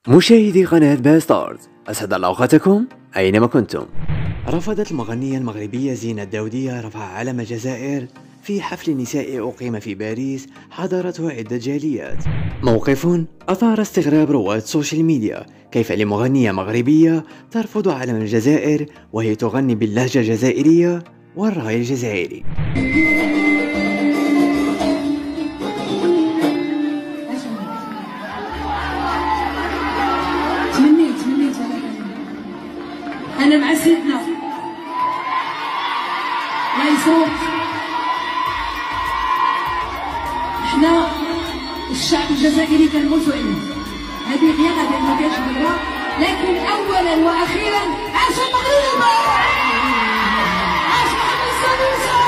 مشاهدي قناة باستارز، أسعد الله أوقاتكم أينما كنتم. رفضت المغنية المغربية زينة الداودية رفع علم الجزائر في حفل نسائي أقيم في باريس حضرته عدة جاليات. موقف أثار استغراب رواد السوشيال ميديا، كيف لمغنية مغربية ترفض علم الجزائر وهي تغني باللهجة الجزائرية والراي الجزائري. أنا مع سيدنا الله يصوت. احنا الشعب الجزائري كنموتوا عليه، هذه غير ما كاينش برا، لكن أولا وأخيرا عاش المغرب، عاش محمد السادسة.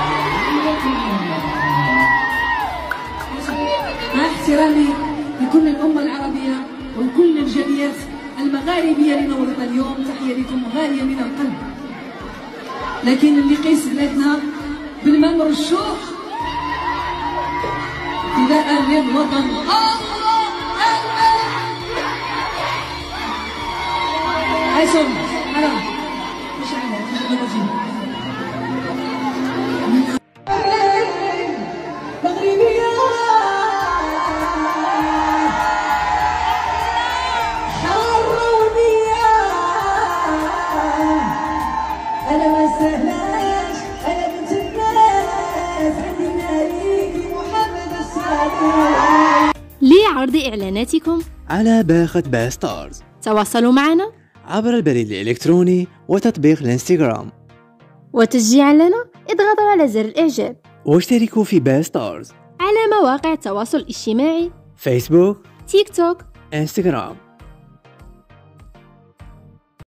مع احترامي لكل الأمة العربية وكل الجاليات المغاربية اللي نورطنا اليوم، تحية لكم غالية من القلب، لكن اللي قيس بلادنا بالماء مرشوح فداء للوطن. عايشهم حرام مش عارف مغربية لعرض إعلاناتكم على باقة باستارز تواصلوا معنا عبر البريد الإلكتروني وتطبيق الانستغرام، وتشجيعا لنا اضغطوا على زر الإعجاب واشتركوا في باستارز على مواقع التواصل الاجتماعي فيسبوك، تيك توك، انستغرام.